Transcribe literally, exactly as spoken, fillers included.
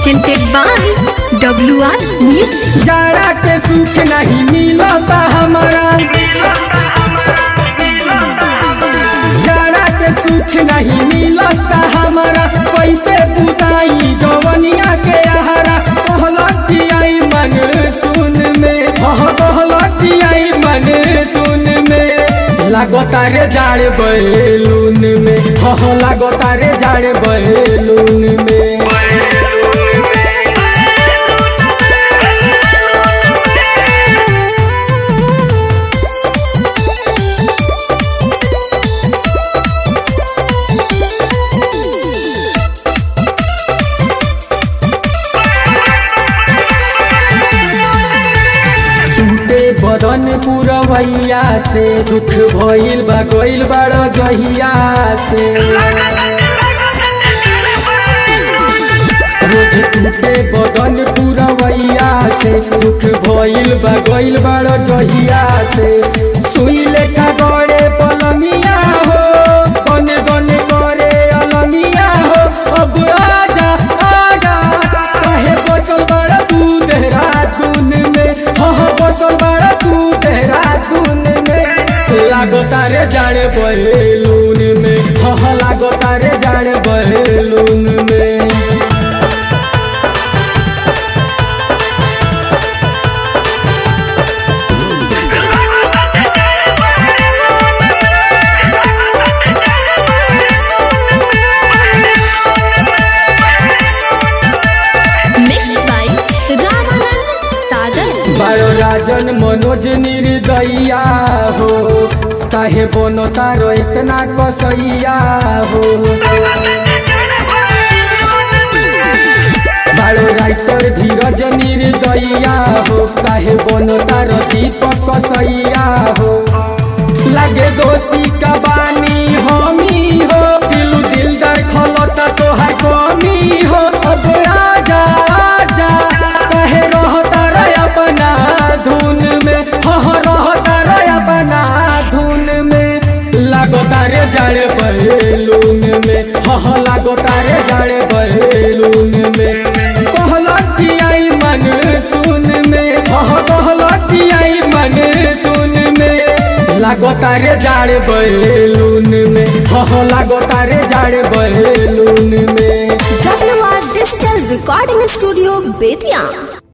presented by W R Music। जाड़ा के सुख नहीं मिलता हमारा, जाड़ा के सुख नहीं मिलता हमारा, पैसे बुताई जवनिया के आहारा, कहलती आई मन सुन में, कहलती आई मन सुन में, लागता रे जाड़ बैलून में, हो लागता रे जाड़ बैलून में। बदन पुरवैया से दुख भइल बा गइल बड़ जहिया से, रोज टूटे बदन पुरवैया से दुख भइल बा गइल बड़ जहिया से, सुई लेखा गड़े पलंगिया हो, बने बने करे अलंगिया हो, अब आजा आजा कहे बसल बड़ तू देहरादून में, हो बसल बड़ तू देहरादून में, लागता रे जाड़े बैलून में, हो लागता रे जाड़े बैलून में। बारो राजन मनोज निर्दया हो, काहे बनो तारो इतना कसैया हो, बारो राइटर धीरज निर्दया हो, काहे बनो तारो दीपक कसैया हो, लागे दोषी कबानी हमी हो, दिलु दिल दर खलता तो है कमी हो, अब आजा आजा कहे रहता रे अपना धुन में, हो रहता रे अपना धुन में, लागता रे जाड़े बैलून में, हो लागता रे जाड़े बैलून में, कहलती आई मन सुन में, हो कहलती आई मन सुन में, लागता रे जाड़े बैलून में, हो लागता रे जाड़े बैलून में। W R Digital Recording Studio Bettiah.